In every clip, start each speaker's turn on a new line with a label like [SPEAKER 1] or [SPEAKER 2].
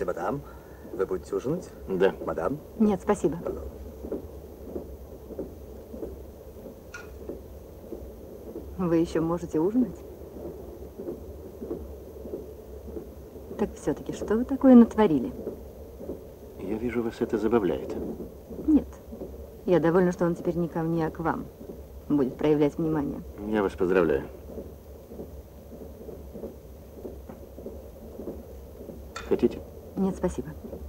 [SPEAKER 1] мадам. Вы будете ужинать?
[SPEAKER 2] Да.
[SPEAKER 1] Мадам?
[SPEAKER 3] Нет, спасибо. Вы еще можете ужинать? Так все-таки, что вы такое натворили?
[SPEAKER 2] Я вижу, вас это забавляет.
[SPEAKER 3] Нет. Я довольна, что он теперь не ко мне, а к вам будет проявлять внимание.
[SPEAKER 2] Я вас поздравляю. Хотите?
[SPEAKER 3] Нет, спасибо.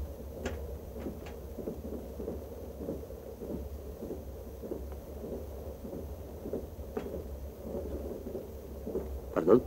[SPEAKER 2] Пардон?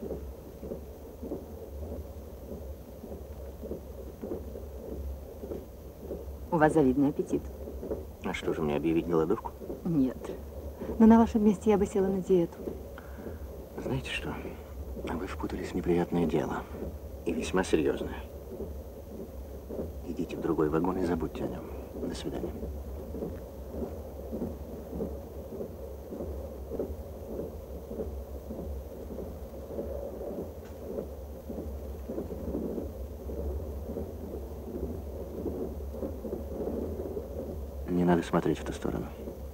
[SPEAKER 3] У вас завидный аппетит.
[SPEAKER 2] А что же, мне объявить голодовку?
[SPEAKER 3] Нет. Но на вашем месте я бы села на диету.
[SPEAKER 2] Знаете что? Вы впутались в неприятное дело. И весьма серьезное. Идите в другой вагон и забудьте о нем. До свидания. Не надо смотреть в ту сторону.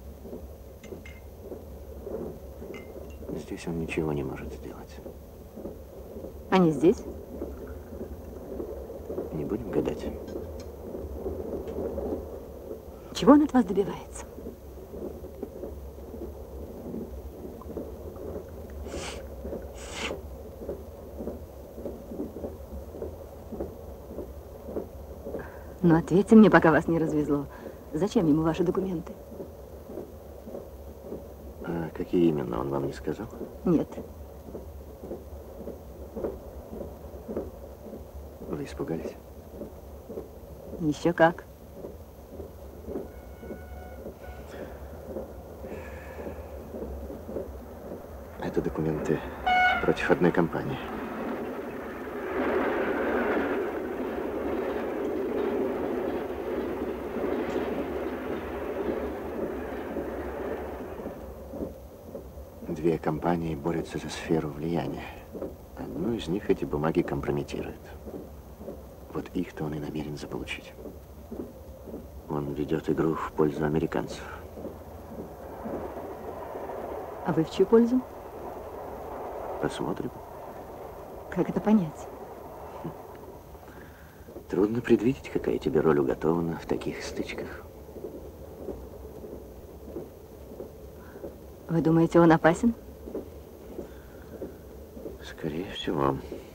[SPEAKER 2] Здесь он ничего не может сделать.
[SPEAKER 3] Они здесь?
[SPEAKER 2] Не будем гадать.
[SPEAKER 3] Чего он от вас добивается? Ну, ответьте мне, пока вас не развезло. Зачем ему ваши документы?
[SPEAKER 2] А какие именно, он вам не сказал?
[SPEAKER 3] Нет.
[SPEAKER 2] Вы испугались?
[SPEAKER 3] Еще как.
[SPEAKER 2] Это документы против одной компании. Две компании борются за сферу влияния. Одну из них эти бумаги компрометируют. Вот их-то он и намерен заполучить. Он ведет игру в пользу американцев.
[SPEAKER 3] А вы в чью пользу?
[SPEAKER 2] Посмотрим.
[SPEAKER 3] Как это понять?
[SPEAKER 2] Трудно предвидеть, какая тебе роль уготована в таких стычках.
[SPEAKER 3] Вы думаете, он опасен?
[SPEAKER 2] Скорее всего.